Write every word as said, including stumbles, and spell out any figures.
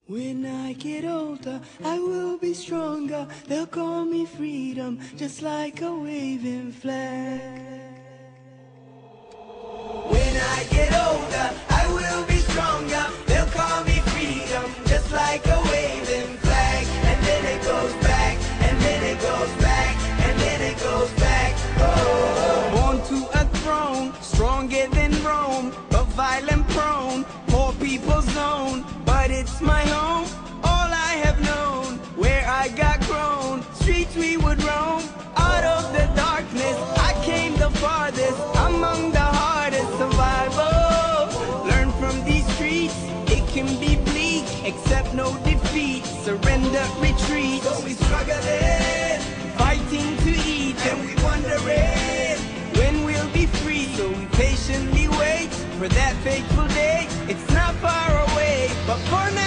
When I get older, I will be stronger. They'll call me freedom, just like a waving flag. When I get older, I will be stronger. They'll call me freedom, just like a waving flag. And then it goes back, and then it goes back, and then it goes back. Oh. Born to a throne, stronger than Rome, but violent prone, poor people's zone. But it's my home, all I have known, where I got grown. Streets we would roam, out of the darkness I came the farthest, among the hardest survival. Learn from these streets, it can be bleak, accept no defeat, surrender, retreat. So we struggling, fighting to eat, and we wondering when we'll be free. So we patiently wait for that fateful day. It's not far away, but for now